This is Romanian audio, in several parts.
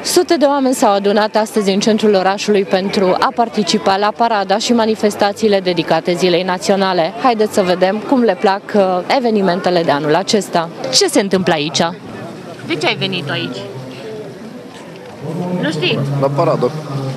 Sute de oameni s-au adunat astăzi în centrul orașului pentru a participa la parada și manifestațiile dedicate Zilei Naționale. Haideți să vedem cum le plac evenimentele de anul acesta. Ce se întâmplă aici? De ce ai venit aici? Nu știi? La paradă.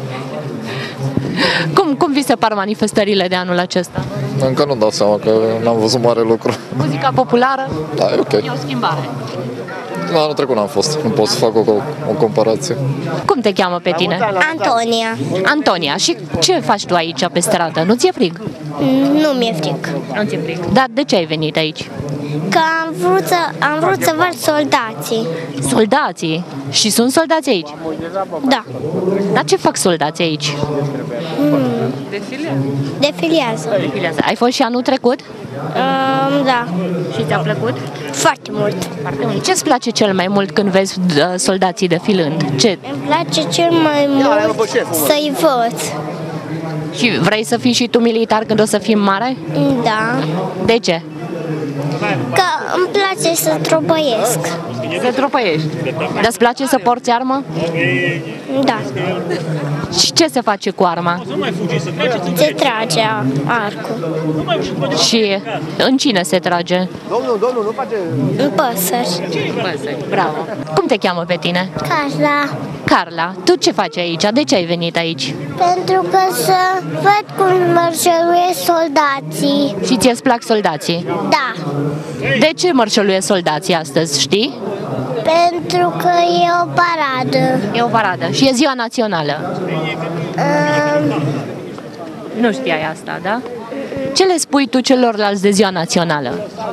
Cum vi se par manifestările de anul acesta? Încă nu dau seama că n-am văzut mare lucru. Muzica populară? Da, e ok. E o schimbare. Anul trecut n-am fost, nu pot să fac o comparație. Cum te cheamă pe tine? Antonia. Antonia. Și ce faci tu aici pe stradă? Nu ți-e frig? Nu mi-e fric. Nu ți-e frig. Dar de ce ai venit aici? Că am vrut să văd soldații. Soldații? Și sunt soldați aici? Da. Dar ce fac soldații aici? Defilează. Defilează. Ai fost și anul trecut? Da. Și ți-a plăcut? Foarte mult. Foarte mult. Ce-ți place cel mai mult când vezi soldații defilând? Ce? Îmi place cel mai mult să-i văd. Și vrei să fii și tu militar când o să fii mare? Da. De ce? Că îmi place să trobăiesc. Să tropăiești. Dar îți place să porți armă? Da. Și ce se face cu arma? Se trage arcul. Și în cine se trage? În păsări. Bravo. Cum te cheamă pe tine? Carla. Carla, tu ce faci aici? De ce ai venit aici? Pentru că să văd cum mărșăluiesc soldații. Și ție îți plac soldații? Da. De ce mărșăluiesc soldații astăzi, știi? Pentru că e o paradă. E o paradă și e ziua națională. Nu știai asta, da? Ce le spui tu celorlalți de ziua națională?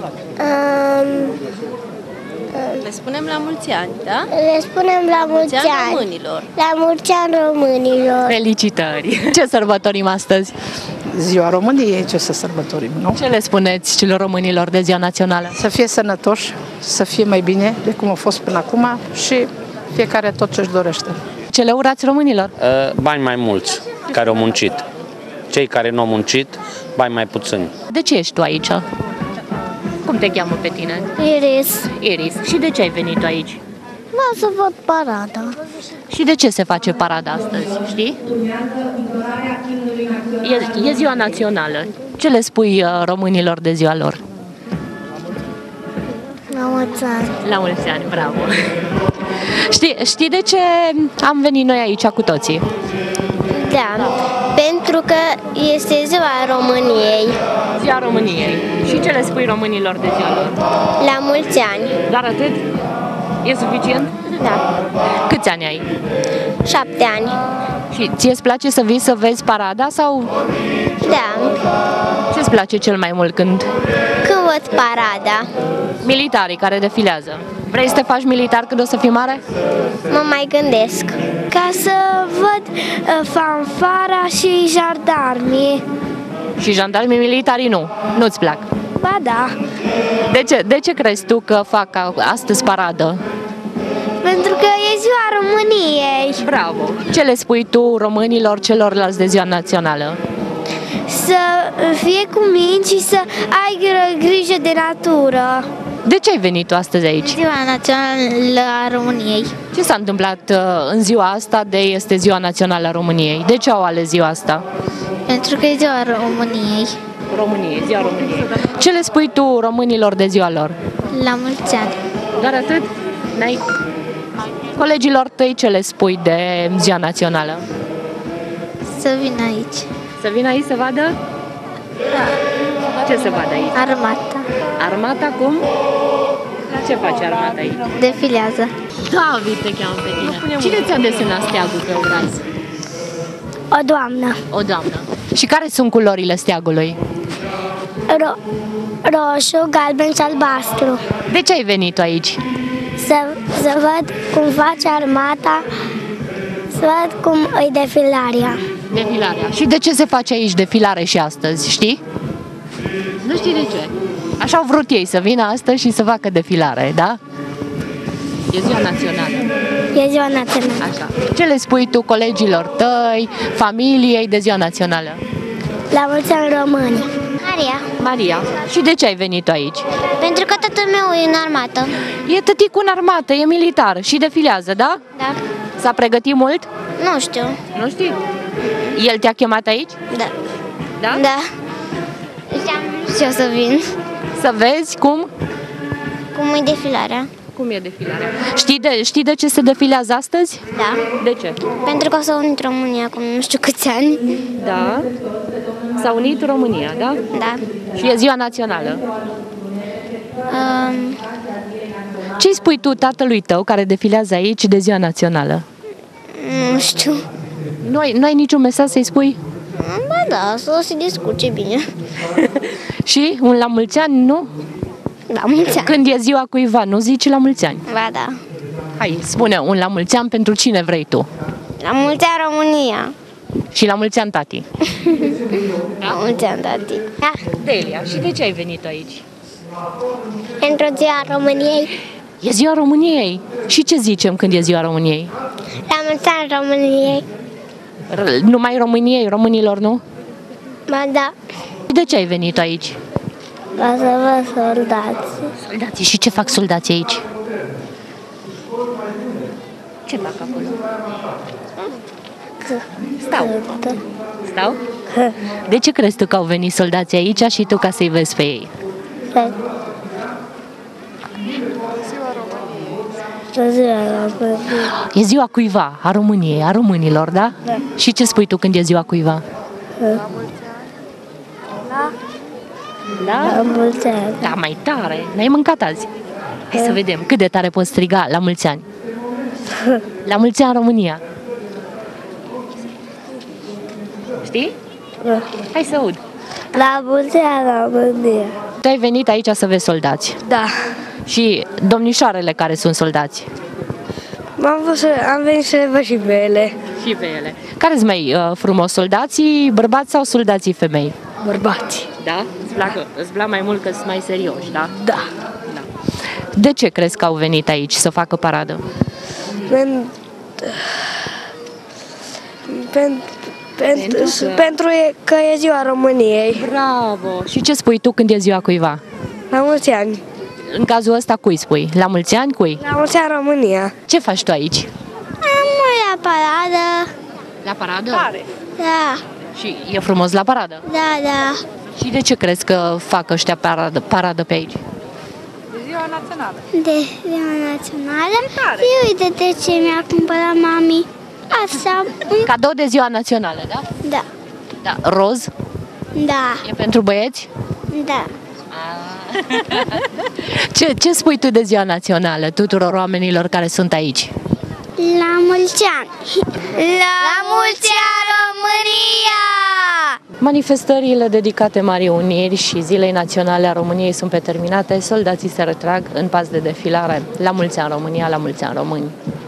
Le spunem la mulți ani, da? Le spunem la mulți ani. Românilor. La mulți ani românilor. Felicitări! Ce sărbătorim astăzi? Ziua României, ce să sărbătorim, nu? Ce le spuneți celor românilor de ziua națională? Să fie sănătoși, să fie mai bine de cum a fost până acum și fiecare tot ce-și dorește. Ce le urați românilor? Bani mai mulți care au muncit. Cei care nu au muncit, bani mai puțini. De ce ești tu aici? Cum te cheamă pe tine? Iris. Iris. Și de ce ai venit tu aici? Vreau să văd parada. Și de ce se face parada astăzi, știi? E ziua națională. Ce le spui românilor de ziua lor? La mulți ani. La mulți ani, bravo! Știi de ce am venit noi aici cu toții? Da, pentru că este ziua României. Ziua României. Și ce le spui românilor de ziua lor? La mulți ani. Doar atât? E suficient? Da. Câți ani ai? 7 ani. Și ție îți place să vii să vezi parada sau Da. ce îți place cel mai mult când? Când văd parada, Militarii care defilează. Vrei să te faci militar când o să fii mare? mă mai gândesc. Ca să văd fanfara și jandarmii. Și jandarmii militarii nu. Nu-ți plac. Ba da. De ce crezi tu că fac astăzi paradă? Pentru că e ziua României. Bravo! Ce le spui tu românilor celorlalți de ziua națională? Să fie cu minți și să ai grijă de natură. De ce ai venit tu astăzi aici? Ziua Națională a României. Ce s-a întâmplat în ziua asta de este ziua națională a României? De ce au ales ziua asta? Pentru că e ziua României. României, ziua României. Ce le spui tu românilor de ziua lor? La mulți ani. Doar atât? N-ai... Colegilor tăi ce le spui de ziua națională? Să vin aici. Să vină aici să vadă? Da. Ce să vadă aici? Armata. Armata cum? Ce face armata aici? Defilează. David te cheamă pe tine. Cine ți-a desenat steagul pe obraz? O doamnă. O doamnă. Și care sunt culorile steagului? Roșu, galben și albastru. De ce ai venit tu aici? Să văd cum face armata, să văd cum îi defilarea. Defilarea. Și de ce se face aici defilare și astăzi, știi? Nu știi de ce. Așa au vrut ei să vină astăzi și să facă defilare, da? E ziua națională. E ziua națională. Așa. Ce le spui tu colegilor tăi, familiei de ziua națională? La mulți ani români. Maria. Maria. Și de ce ai venit tu aici? Pentru că tatăl meu e în armată. E tăticul în armată, e militar și defilează, da? Da. S-a pregătit mult? Nu știu. Nu știi. El te-a chemat aici? Da. Da? Da. Și o să vin. Să vezi cum? Cum e defilarea? Cum e defilarea? Știi de ce se defilează astăzi? Da. De ce? Pentru că s-a unit România acum nu știu câți ani. Da. S-a unit România, da? Da. Și e ziua națională. Um, Ce-i spui tu tatălui tău care defilează aici de ziua națională? nu știu. Nu ai niciun mesaj să-i spui? Ba da, să se descurce bine. Și un la mulți ani, nu? La mulți ani. Când e ziua cuiva, nu zici la mulți ani? Ba da. Hai, spune un la mulți ani pentru cine vrei tu. La mulți ani România. Și la mulți ani tati. La mulți ani, tati. Da. Delia, și de ce ai venit aici? Pentru ziua României. E ziua României. Și ce zicem când e ziua României? La mulți ani României. Numai României, românilor, nu? Ba da. De ce ai venit aici? Ca să văd soldați. Soldații. Și ce fac soldații aici? Ce fac acolo? Stau? De ce crezi tu că au venit soldații aici și tu ca să-i vezi pe ei? E ziua cuiva, a României, a românilor, da? Da. Și ce spui tu când e ziua cuiva? Da? La mulți ani. Da, mai tare. N-ai mâncat azi? Hai să vedem cât de tare poți striga la mulți ani. La mulți ani România. Știi? Hai să aud. La mulți ani România. Tu ai venit aici să vezi soldați. Da. Și domnișoarele care sunt soldați. Am venit să le văd și pe ele. Și pe ele. Care-s mai frumos, soldații bărbați sau soldații femei? Bărbați. Da? Îți plac mai mult că sunt mai serioși, da? Da. De ce crezi că au venit aici să facă paradă? Pentru că e ziua României. Bravo! Și ce spui tu când e ziua cuiva? La mulți ani. În cazul ăsta cui spui? La mulți ani cui? La mulți ani România. Ce faci tu aici? Am la paradă. La paradă? Da. Și e frumos la paradă? Da, da. Și de ce crezi că fac ăștia paradă pe aici? De ziua națională. Și uite de ce mi-a cumpărat mami. Asta. Cadou de ziua națională, da? Da. Da. Roz? Da. E pentru băieți? Da. Ce spui tu de ziua națională tuturor oamenilor care sunt aici? La mulți ani. La mulți ani România! Manifestările dedicate Marii Uniri și Zilei Naționale a României sunt terminate, soldații se retrag în pas de defilare. La mulți ani România, la mulți ani români!